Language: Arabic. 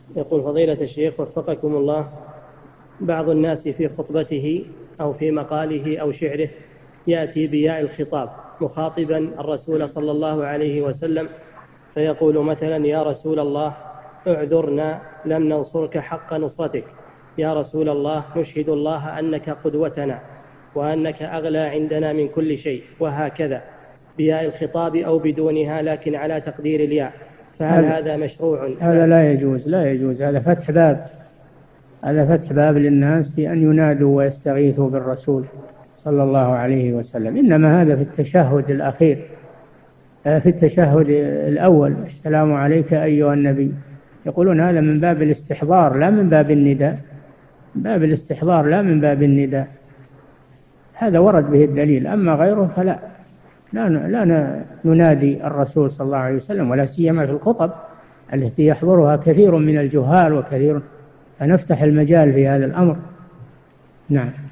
يقول فضيلة الشيخ وفقكم الله، بعض الناس في خطبته أو في مقاله أو شعره يأتي بياء الخطاب مخاطبا الرسول صلى الله عليه وسلم، فيقول مثلا: يا رسول الله اعذرنا لم ننصرك حق نصرتك، يا رسول الله نشهد الله أنك قدوتنا وأنك أغلى عندنا من كل شيء، وهكذا بياء الخطاب أو بدونها لكن على تقدير الياء، فهل هذا مشروع؟ هذا لا يجوز، لا يجوز. هذا فتح باب للناس في أن ينادوا ويستغيثوا بالرسول صلى الله عليه وسلم. إنما هذا في التشهد الأخير، في التشهد الأول: السلام عليك أيها النبي. يقولون هذا من باب الاستحضار لا من باب النداء، باب الاستحضار لا من باب النداء. هذا ورد به الدليل. أما غيره فلا، لا ننادي الرسول صلى الله عليه وسلم، ولا سيما في الخطب التي يحضرها كثير من الجهال وكثير، فنفتح المجال في هذا الأمر. نعم.